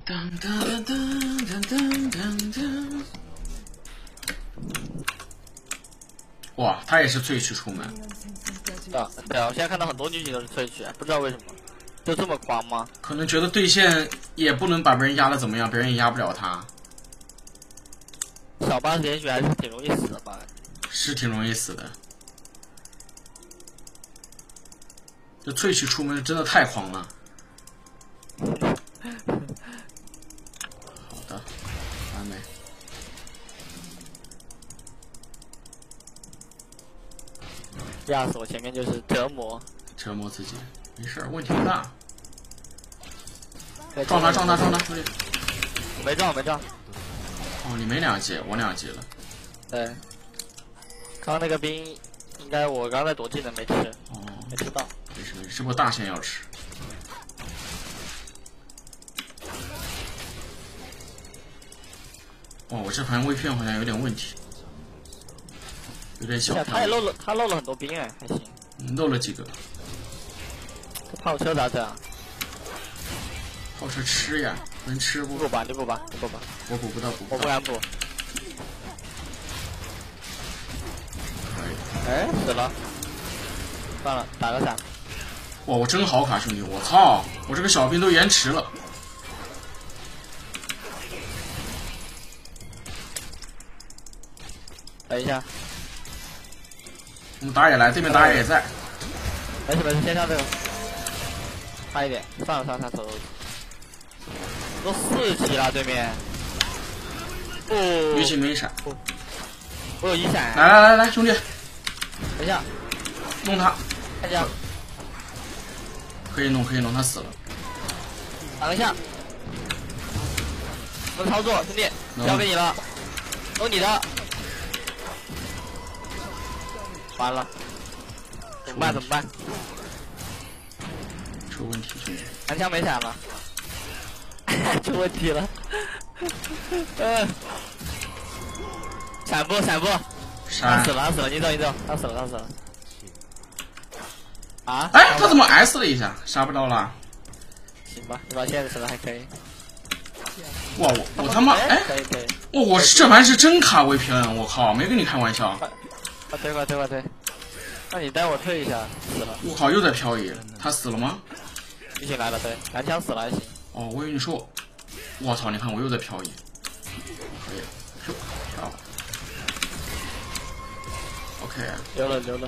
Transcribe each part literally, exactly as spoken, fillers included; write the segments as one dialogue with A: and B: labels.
A: 当当当当当当当！哇，他也是萃取出门。
B: 啊，对啊，我现在看到很多女警都是萃取，不知道为什么，就这么狂吗？
A: 可能觉得对线也不能把别人压的怎么样，别人也压不了他。
B: 小八连续还是挺容易死的吧？
A: 是挺容易死的。这萃取出门真的太狂了。好的，完美。
B: 压死我前面就是折磨，
A: 折磨自己，没事，问题不大。撞他，撞他，撞他，兄弟！
B: 没撞，没撞。
A: 哦，你没两级，我两级了。
B: 对。刚刚那个兵，应该我刚才躲技能没吃，
A: 哦，
B: 没吃到。
A: 没事没事，这波大线要吃。哦，我这盘微片好像有点问题，有点小。
B: 他也漏了，他漏了很多兵哎，还行。
A: 嗯，漏了几个。
B: 这炮车咋整啊？
A: 炮车吃呀，能吃不？
B: 不补吧，你补吧，你补吧。
A: 我补不到，补不到。
B: 我不敢补。哎，死了。算了，打个闪。
A: 哇，我真好卡，兄弟！我操，我这个小兵都延迟了。
B: 等一下，
A: 我们打野来，对面打野也在。
B: 没事没事，先上这个。差一点，算了算了，他走。都四级了，对面。不。
A: 鱼鳍没闪。
B: 我有一闪。
A: 来来来来，兄弟。
B: 等一下。
A: 弄他。
B: 看一下。
A: 可以弄，可以弄，他死了。
B: 挡一下。怎么操作，兄弟？交给你了。有你的。完了。怎么办？怎么办？
A: 出问题，兄弟。
B: 蓝枪没闪了。出问题了。嗯。闪不闪不？他死了，他死了，你走你走，他死了，他死了。啊？
A: 哎，他怎么 S 了一下？杀不到了。
B: 行吧，你把现在死了还可以。
A: 哇，我我他妈哎！
B: 可以可以。
A: 哇，我这盘是真卡 V P N， 我靠，没跟你开玩笑。
B: 快推快推快推！那你带我退一下，死了。
A: 我靠，又在漂移，他死了吗？
B: 鱼醒来了，对，蓝枪死了还行。
A: 哦，我以为你说我，我操，你看我又在漂移，可以，飘漂。OK。
B: 留了留了。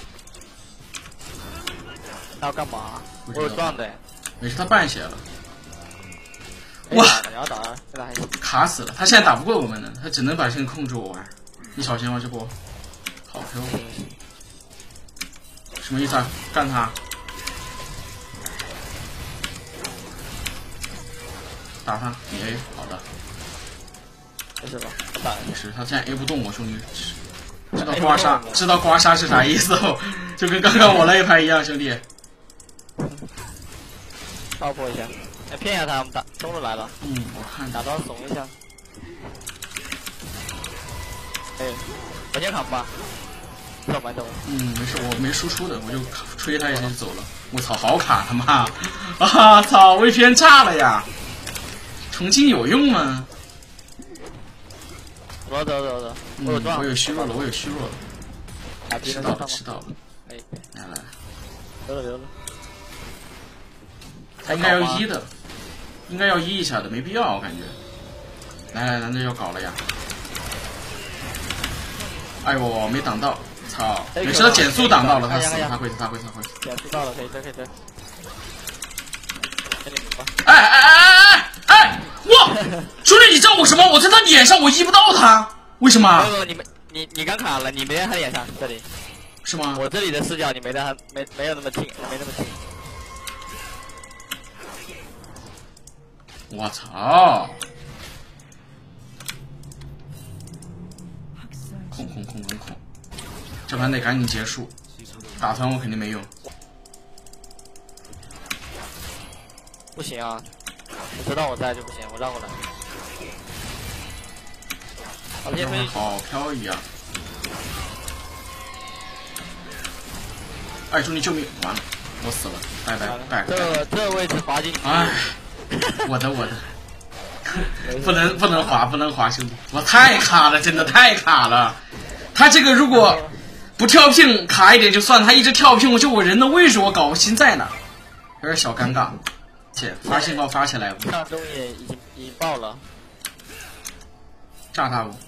B: 他要干嘛？我有撞的。
A: 没事，他半血了。哇！
B: 你要打，现在还行。
A: 卡死了，他现在打不过我们的，他只能把线控制我玩。你小心哦，这波。好飘。什么意思啊？干他！打他，你 A， 好的。
B: 没事吧？打
A: 没事，他现在 A 不动我，兄弟。知道刮痧，知道刮痧是啥意思哦？就跟刚刚我那一盘一样，兄弟。
B: 爆破一下，来骗一下他，我们打中路来了。
A: 嗯，我看
B: 打到怂一下。哎，我先扛吧。走吧走。
A: 嗯，没事，我没输出的，我就吹他一下就走了。我操，好卡他妈！啊操 ，V P N 炸了呀！重庆有用吗？
B: 走走走走，
A: 我有撞，我有虚弱了，我有虚弱了。
B: 啊，
A: 吃到了，吃到了。
B: 哎，
A: 来来，
B: 留了留了。
A: 他应该要一的，应该要一一下的，没必要，我感觉。来来来，那要搞了呀！哎呦，没挡到，操！没事，他减速挡到了，他死了，他会，他会，他会。
B: 减速到了，可以追，可以追。
A: 哎哎哎哎哎！哇，兄弟，你知道我什么？我在他脸上，我移不到他，为什么？
B: 没有，你没，你你刚卡了，你没在他脸上，这里。
A: 是吗？
B: 我这里的视角，你没在他，没没有那么近，没那么近。
A: 我操！控控控控控！这盘得赶紧结束，打团我肯定没用。
B: 不行啊！你知道我在就不行，我让过来。好，先飞。
A: 好飘移啊！哎，兄弟救命！完了，我死了，拜拜拜拜。
B: 这这位置滑进去。
A: 哎，我的我的。 不能不能滑，不能滑，兄弟，我太卡了，真的太卡了。他这个如果不跳屏卡一点就算了，他一直跳屏，我就我人的位置我搞不清在哪，有点小尴尬。姐，发信号发起来了。
B: 上中野已经已经爆了，
A: 炸他不？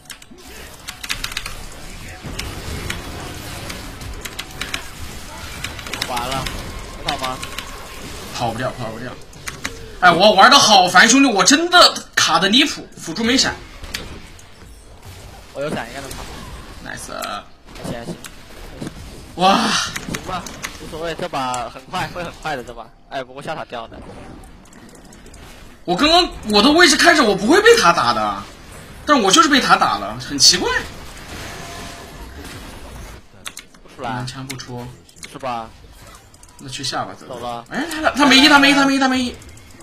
B: 完了，能跑吗？
A: 跑不掉，跑不掉。哎，我玩的好烦，兄弟，我真的卡的离谱，辅助没闪。
B: 我有闪，应该能跑。
A: nice。
B: 行行。
A: 哇，
B: 行吧，无所谓，这把很快，会很快的这把。哎，不过下塔掉的。
A: 我刚刚我的位置看着我不会被他打的，但我就是被他打了，很奇怪。
B: 不出来。
A: 拿枪不出。
B: 是吧？
A: 那去下吧，走。
B: 走了。
A: 哎，他他没一，他没一，他没一，他没一。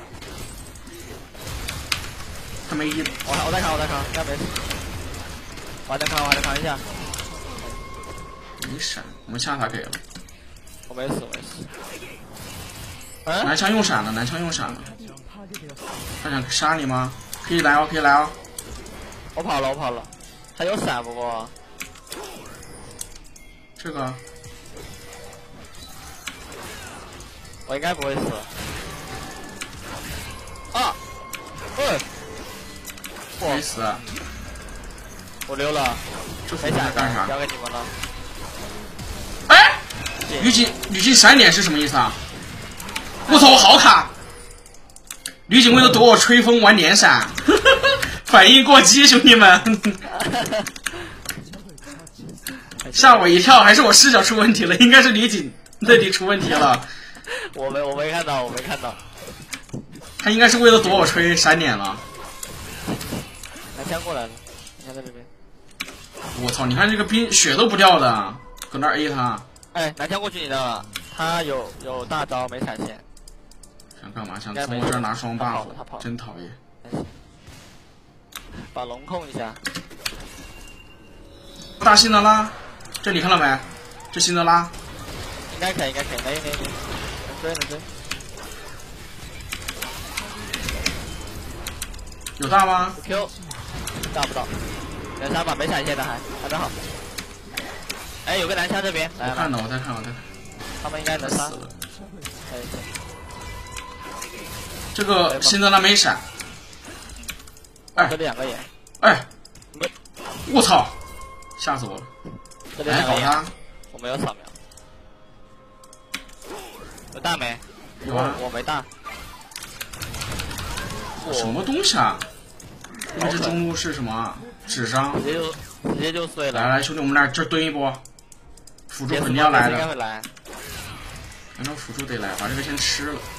A: 他没一。
B: 我我再扛，我再扛，应该没事。我还能扛，我还能扛一下。
A: 没闪，我们下塔给了。
B: 我没死，我没死。嗯？
A: 男枪用闪了，男枪用闪了。他想杀你吗？可以来哦，可以来哦。
B: 我跑了，我跑了。他有闪，不过。
A: 这个。
B: 我应该不会死。啊！嗯。
A: 没死。
B: 我溜了。没闪
A: 干啥？
B: 交给你们了。
A: 哎！吕景，吕景闪脸是什么意思啊？我操，我好卡！吕景为了躲我吹风玩连闪，反应过激，兄弟们，吓我一跳，还是我视角出问题了？应该是吕景那里出问题了。
B: 我没，我没看到，我没看到。
A: 他应该是为了躲我吹闪脸了。
B: 男枪过来了，你看在这边。
A: 我操！你看这个兵血都不掉的，搁那 A 他。
B: 哎，男枪过去你的，他有有大招没闪现。
A: 想干嘛？想从我这儿拿双 buff，真讨厌。
B: 把龙控一下。
A: 大辛德拉，这你看到没？这辛德拉。
B: 应该可以，应该可以，能能能，能追能追。
A: 有大吗
B: ？Q， 大不到。两三把没闪现的还还真好。哎，有个男枪这边。
A: 我看到，我在看，我在看。
B: 他们应该能杀。可以。
A: 这个辛德拉没闪。哎，
B: 这里两个眼。
A: 哎，我操！吓死我了！
B: 这里两个眼。
A: 他，
B: 我没有扫描。有大没？
A: 有啊，
B: 我没大。
A: 什么东西啊？那这中路是什么？纸张。
B: 直接就直接就碎了。
A: 来来，兄弟，我们俩这蹲一波。辅助肯定要来的。
B: 应该会来。
A: 反正辅助得来，把这个先吃了。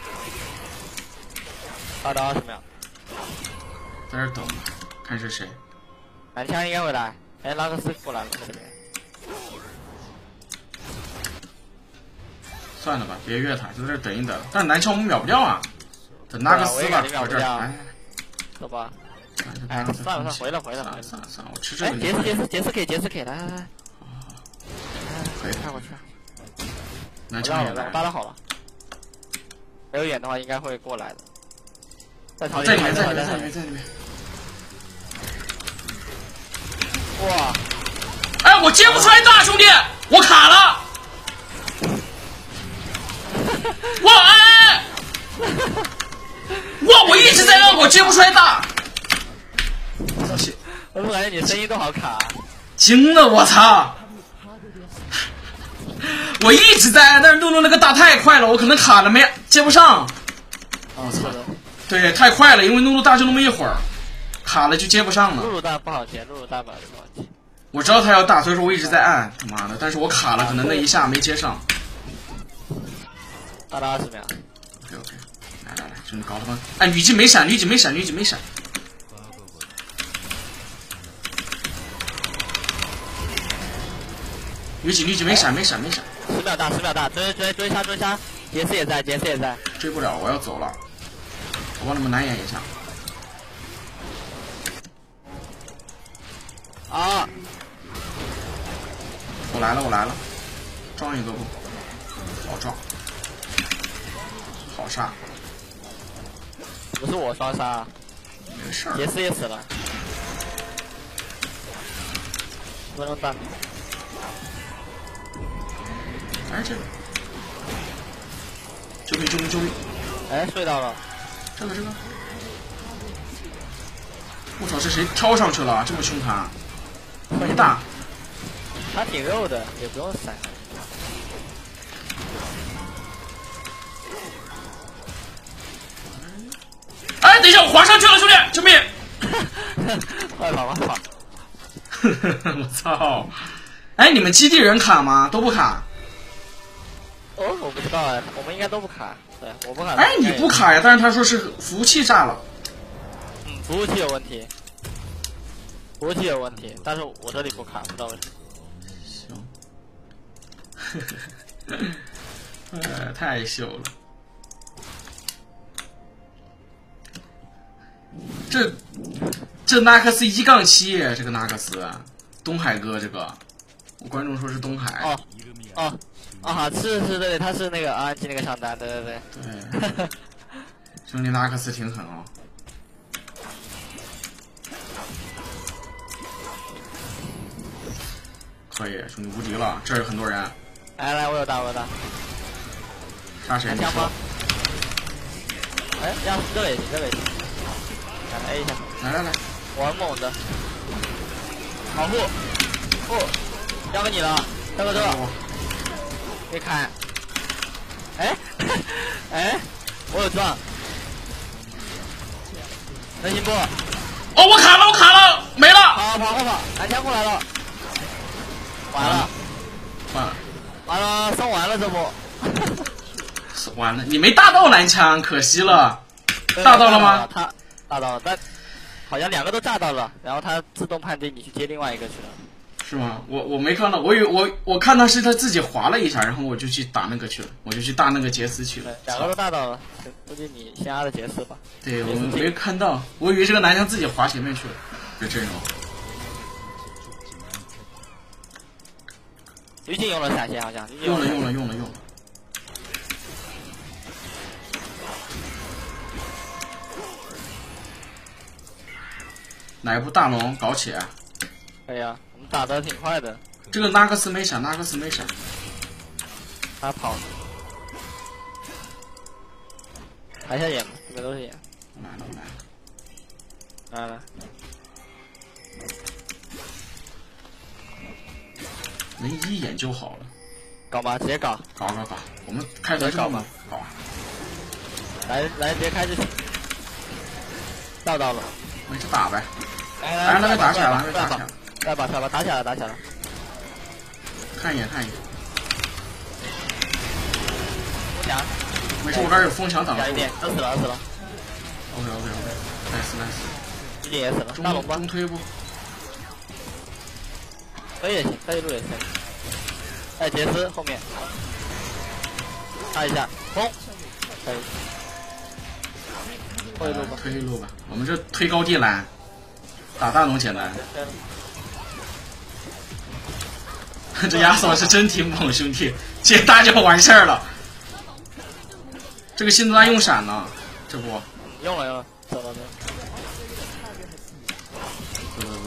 B: 二到二十秒。
A: 在这等，看是谁。
B: 男枪应该会来。哎，拉克斯过来了这边。
A: 算了吧，别越塔，就在这等一等。但是男枪我们秒不掉啊，等拉克斯吧，
B: 我
A: 这儿。哎，
B: 走吧。哎，算了算了，回了回了。
A: 算了算了算了，我吃这个。
B: 哎，杰斯杰斯杰斯可以杰斯可以来来来。
A: 可以，
B: 看过去。
A: 男枪也来。
B: 扒拉好了。没有眼的话，应该会过来的。在里
A: 面，在里面，在里面，在里面。
B: 哇！
A: 哎，我接不出来大，兄弟，我卡了。哇哎！哇，我一直在按，我接不出来大。
B: 我怎么感觉你声音都好卡？
A: 惊了，我操！我一直在按，但是露露那个大太快了，我可能卡了没接不上。
B: 我操！
A: 对，太快了，因为露露大就那么一会儿，卡了就接不上了。
B: 露露大不好接，露露大不好接。
A: 我知道他要大，所以说我一直在按，他妈的！但是我卡了，可能那一下没接上。
B: 大了二十秒。
A: OK OK， 来来来，兄弟搞他妈！哎，吕季没闪，吕季没闪，吕季没闪。吕季吕季没闪，没闪，没闪。
B: 十秒大，十秒大，追追追杀追杀，杰斯也在，杰斯也在。
A: 追不了，我要走了。我帮你们难掩一下。
B: 啊！
A: 我来了，我来了，撞一个不？好撞，好杀。
B: 不是我双杀。
A: 没事儿。
B: 杰斯也死了，不能打。
A: 哎，这个，救命救命救命！
B: 哎，睡到了。
A: 这个这个，我操，这谁跳上去了？这么凶残，没打。
B: 他挺肉的，也不用闪。
A: 哎，等一下，我滑上去了，兄弟，救命！
B: 快跑快跑！
A: 我操！哎，你们基地人卡吗？都不卡？
B: 哦，我不知道哎，我们应该都不卡。对，我不卡。
A: 哎，你不卡呀？但是他说是服务器炸了。
B: 嗯，服务器有问题，服务器有问题，但是我这里不卡，不知道为什么。
A: 行。呃，太秀了。这这纳克斯一杠七，这个纳克斯，东海哥这个，我观众说是东海。
B: 哦哦啊，是是对，他是那个啊，记那个上单，对对对。
A: 对。兄弟纳克斯挺狠哦。可以，兄弟无敌了，这儿有很多人。
B: 来来，我有大我有大。
A: 杀谁？
B: 枪吗？哎，要这个也行，这个也行。来 A 一下。
A: 来来来，
B: 我很猛的。保护，不，交给你了，大哥这个。别砍。哎，哎，我有撞。能行不？
A: 哦，我卡了，我卡了，没了。
B: 跑跑快跑，蓝枪过来了。完了，
A: 完了，
B: 完了，送完了这不。
A: 送完了，你没大到蓝枪，可惜了。大到了吗？
B: 他大到了，但好像两个都炸到了，然后他自动判定你去接另外一个去了。
A: 是吗？我我没看到，我以为我我看到是他自己滑了一下，然后我就去打那个去了，我就去打那个杰斯去了。
B: 两个都大到了，估计你先压的杰斯吧。
A: 对，我没看到，我以为这个男枪自己滑前面去了，这阵容。
B: 于静用了闪现，好像
A: 用了用了用了用了。哪一部大龙搞起？
B: 可以啊，我们打的挺快的。
A: 这个纳克斯没闪，纳克斯没闪，
B: 他跑。抬下眼吧，这边都是眼。
A: 来了来了，
B: 来来。
A: 能一眼就好了。
B: 搞吧，直接搞。
A: 搞搞搞，我们开头
B: 搞吧。
A: 搞。
B: 来来，直接开就行。到到了。
A: 没事打呗。
B: 来来
A: 来，打起来了，
B: 打
A: 起来了。
B: 来吧，来吧，打起来了，打起来了。
A: 看一眼，看一眼。
B: 风墙。
A: 没事，我这儿有风墙挡住。
B: 加一点，死了，死了。
A: OK OK OK，nice nice。
B: 一点也死了。大龙吧。
A: 中推不？
B: 推也行，推一路也行。哎，杰斯后面，擦一下，轰，可以。推一路吧，
A: 推一路吧。我们这推高地蓝，打大龙简单。这亚索是真挺猛，兄弟，接大就完事儿了。这个辛德拉用闪了，这不？
B: 用了用了，走了走了。
A: 走走走。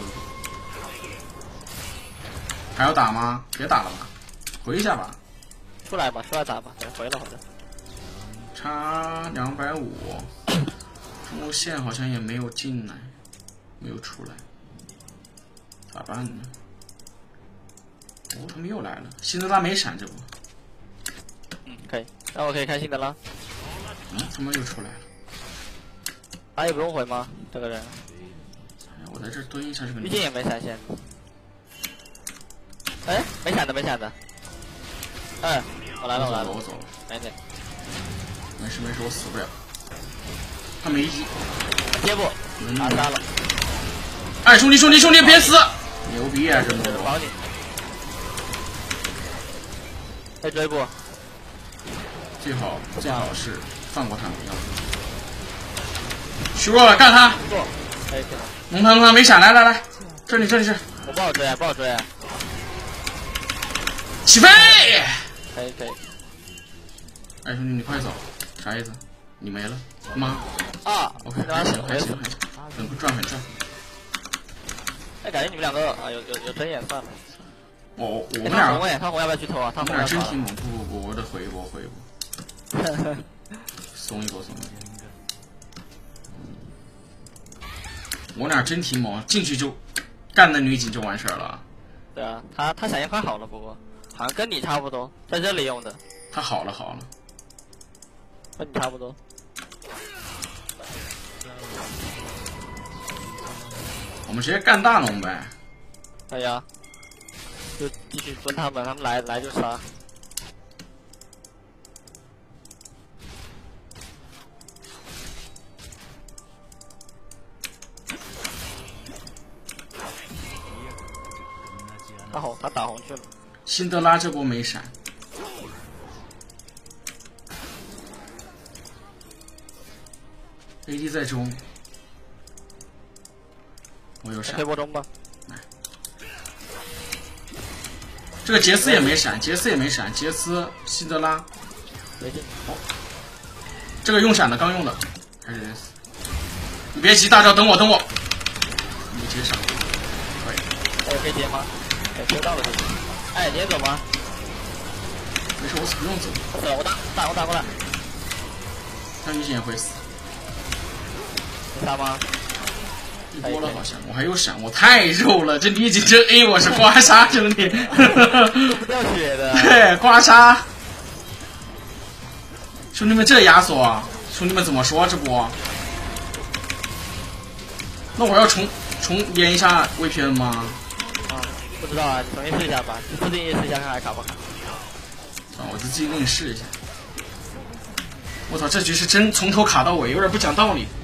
A: 还要打吗？别打了吧，回一下吧。
B: 出来吧，出来打吧，对，回了回了。
A: 差两百五，中路线好像也没有进来，没有出来，咋办呢？哦，他们又来了，辛德拉没闪这不？
B: 嗯，可以，那我可以开心的了。
A: 嗯，他们又出来了。
B: 他也不用回吗？这个人。
A: 我在这蹲一下这个。
B: 毕竟也没闪现。哎，没闪的，没闪的。哎，我来了，我来了，
A: 我走了。
B: 来点。
A: 没事没事，我死不了。他没一。
B: 接不？打杀了。
A: 哎，兄弟兄弟兄弟，别死！牛逼啊，这诺诺。
B: 保你。可以追不？
A: 最好最好是放过他们，要不。虚弱了，干他！
B: 可以。
A: 蒙他蒙他没闪，来来来，这里这里是。
B: 我不好追啊，不好追啊。
A: 起飞！
B: 可以可以。
A: 哎，兄弟，你快走，啥意思？你没了吗？
B: 啊
A: ，OK，还行还行还行， 赚很赚。
B: 哎，感觉你们两个啊有有有睁眼算了。
A: 我我
B: 哎
A: 们俩，
B: 他红哎，他红要不要去偷啊？他
A: 我
B: 红要跑
A: 们俩真挺猛！不不不，我得回一波回一波，松一波松一波。我俩真挺猛，进去就干那女警就完事儿了。
B: 对啊，他他闪现快好了，不过好像跟你差不多，在这里用的。
A: 他好了好了，
B: 跟你差不多。
A: 我们直接干大龙呗。
B: 可以啊，就继续蹲他们，他们来来就杀。他红，他打红去了。
A: 辛德拉这波没闪。A D 在中，我有闪。
B: 推波中吧。
A: 这个杰斯也没闪，杰斯也没闪，杰斯、辛德拉。
B: 没进。
A: 哦，这个用闪的，刚用的，还是杰斯。你别急，大招等我，等我。你直接上，可以。
B: 哎，可以接吗？哎，接到了就行。哎，你也走吗？
A: 没事，我不用走。
B: 我走，我打，打我打过来。
A: 他女警也会死。
B: 没杀吗？
A: 一波了好像，我还有闪，我太肉了，这女警这 A 我是刮痧兄弟。
B: 不掉血的。
A: 对，刮痧。兄弟们，这亚索，兄弟们怎么说这波？那我要重重连一下 V P N 吗？
B: 啊，不知道啊，你重新试一下吧，你自定义试一下看还卡不卡。
A: 啊，我就自己给你试一下。我操，这局是真从头卡到尾，有点不讲道理。